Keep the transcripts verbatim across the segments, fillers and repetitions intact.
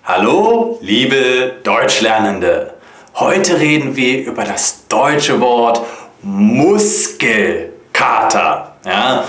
Hallo, liebe Deutschlernende! Heute reden wir über das deutsche Wort Muskelkater. Ja,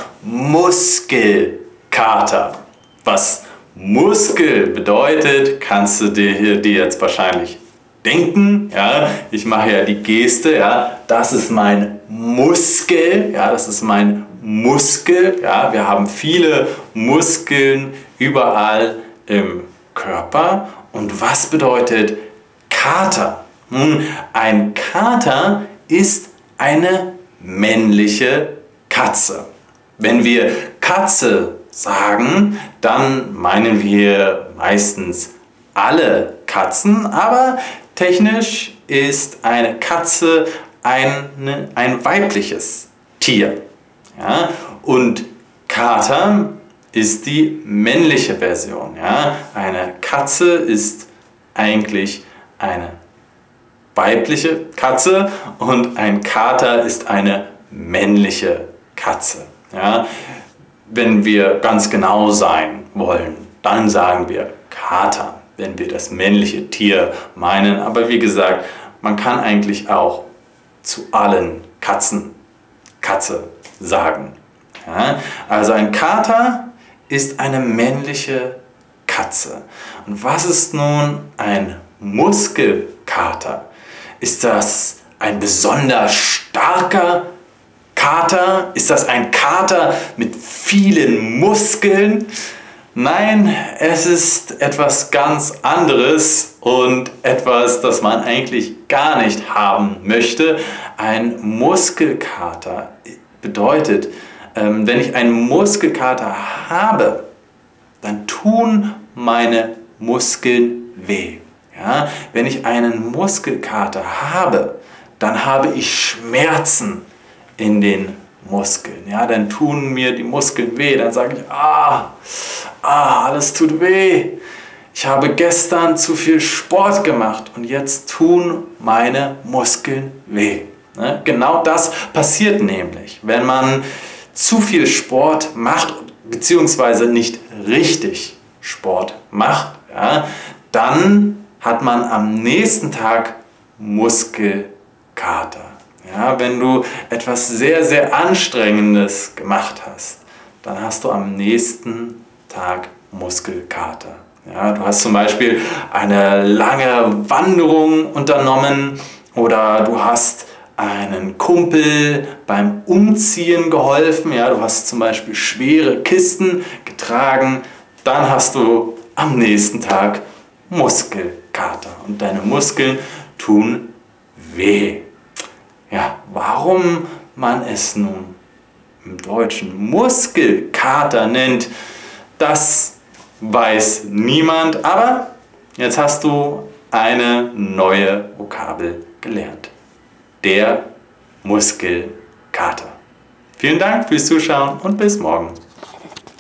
Muskelkater. Was Muskel bedeutet, kannst du dir, dir jetzt wahrscheinlich denken. Ja, ich mache ja die Geste. Ja, das ist mein Muskel. Ja, das ist mein Muskel. Ja, wir haben viele Muskeln überall im Körper. Und was bedeutet Kater? Nun, ein Kater ist eine männliche Katze. Wenn wir Katze sagen, dann meinen wir meistens alle Katzen, aber technisch ist eine Katze ein, ein weibliches Tier. Ja? Und Kater ist die männliche Version. Ja? Eine Katze ist eigentlich eine weibliche Katze und ein Kater ist eine männliche Katze. Ja? Wenn wir ganz genau sein wollen, dann sagen wir Kater, wenn wir das männliche Tier meinen. Aber wie gesagt, man kann eigentlich auch zu allen Katzen Katze sagen. Ja? Also ein Kater ist eine männliche Katze. Und was ist nun ein Muskelkater? Ist das ein besonders starker Kater? Ist das ein Kater mit vielen Muskeln? Nein, es ist etwas ganz anderes und etwas, das man eigentlich gar nicht haben möchte. Ein Muskelkater bedeutet, ähm, wenn ich einen Muskelkater habe, dann tun meine Muskeln weh. Ja? Wenn ich einen Muskelkater habe, dann habe ich Schmerzen in den Muskeln. Ja? Dann tun mir die Muskeln weh. Dann sage ich, ah, ah, alles tut weh. Ich habe gestern zu viel Sport gemacht und jetzt tun meine Muskeln weh. Ne? Genau das passiert nämlich, wenn man zu viel Sport macht, beziehungsweise nicht richtig Sport macht, ja, dann hat man am nächsten Tag Muskelkater. Ja, wenn du etwas sehr, sehr Anstrengendes gemacht hast, dann hast du am nächsten Tag Muskelkater. Ja, du hast zum Beispiel eine lange Wanderung unternommen oder du hast einen Kumpel beim Umziehen geholfen. Ja, du hast zum Beispiel schwere Kisten getragen. Dann hast du am nächsten Tag Muskelkater und deine Muskeln tun weh. Ja, warum man es nun im Deutschen Muskelkater nennt, das weiß niemand, aber jetzt hast du eine neue Vokabel gelernt. Der Muskelkater. Vielen Dank fürs Zuschauen und bis morgen.